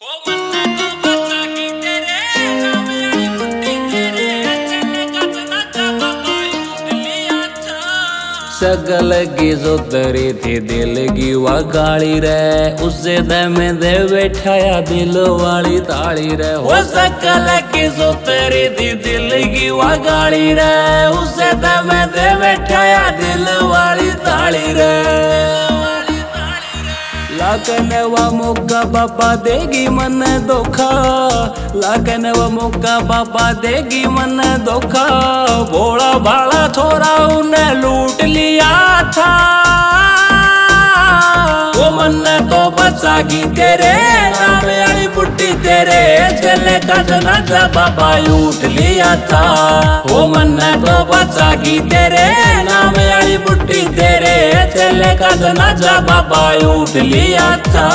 सकल की जो तरी थी दिल की वह गाली रे, उससे में दे बैठाया दिल वाली ताली रे। हो सकल की जो तरी थी दिल की वह गाली रे, उससे में दे बैठाया दिल वाली ताली रे। लाकने वा मौका बाबा देगी मन धोखा, लाकने वा मौका बाबा देगी मन धोखा। भोला भाला छोरा उन्हें लूट लिया था, वो मन तो बचागी तेरे नाम वाली बुट्टी तेरे चले का जनाजा बाबा उठ लिया था। वो मन तो बचागी तेरे नाम वाली बुट्टी तेरे चले का जनाजा बाबा उठ लिया था।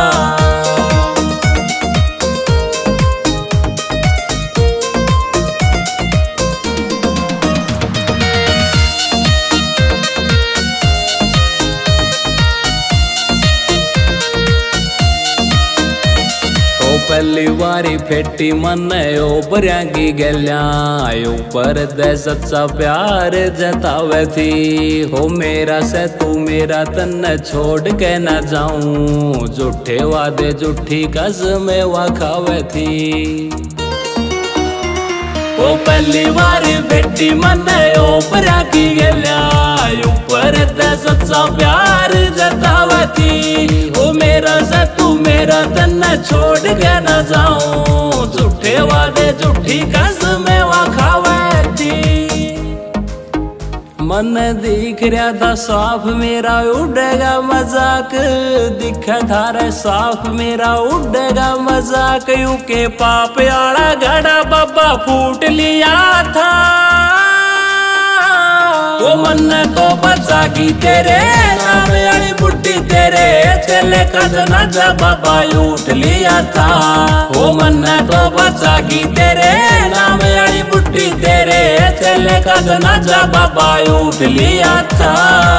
पहली बारी फेटी मन ओबरिया की गलिया, ऊपर दे सच्चा प्यार जतावे थी। हो मेरा से तू मेरा तन छोड़ के न जाऊं, झूठे वादे झूठी कसमें वा खावे थी। ओ पहली बारी बेटी मन ओपरा की गलिया, ऊपर दे सच्चा प्यार जतावे थी। ओ मेरा से तू मेरा तन छोड़ के न जाऊं, झूठे वादे झूठी कसमें वा खावे थी। मन दिख रहा था साफ मेरा उड़ेगा मजाक, दिखा था रे साफ मेरा उड़ेगा मजाक। यू के पाप आला घड़ा बाबा फूट लिया था, वो मन को बचागी तेरे नाम वाली बुट्टी तेरे चले का जनाजा बाबा उठ लिया था। वो मन को बचागी तेरे नाम वाली बुट्टी तेरे चले का जनाजा बाबा उठ लिया था।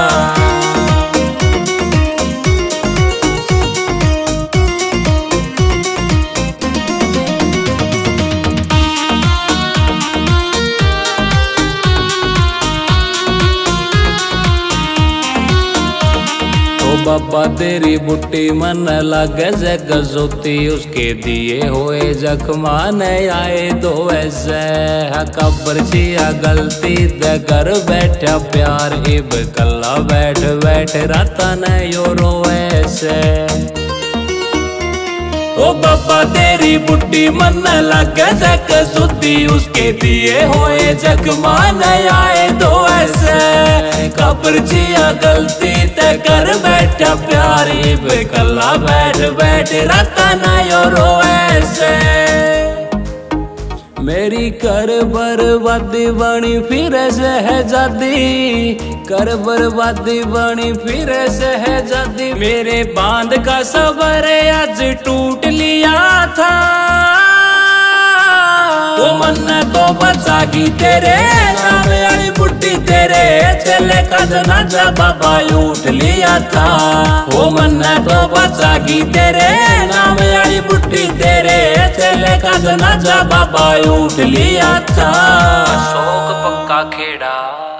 बाबा तेरी बुट्टी मन लगे से गजोती, उसके दिए हुए जख्मान आए दो ऐसे। कब्र छिया गलती दे कर बैठा प्यार, इब कल्ला बैठ बैठ राता न यो रोए। ओ बाबा तेरी बुट्टी मन लगे से गजोती, उसके दिए हुए जख्मान आए दो ऐसे। कब्र छिया गलती ते कर बैठा प्यारी, बेकल्ला बैठ बैठ राता ना यो रोए से। मेरी कर बर्बादी बनी फिर से है जादी, कर बर्बादी बनी फिर से है जादी। मेरे बांध का सबर आज टूट लिया था, वो मन तो बचागी तेरे नाम वाली बुट्टी तेरे चले का जनाजा बाबा उठ लिया था। वो मन तो बचागी तेरे नाम वाली बुट्टी तेरे चले का जनाजा बाबा उठ लिया था। शौक पक्का खेड़ा।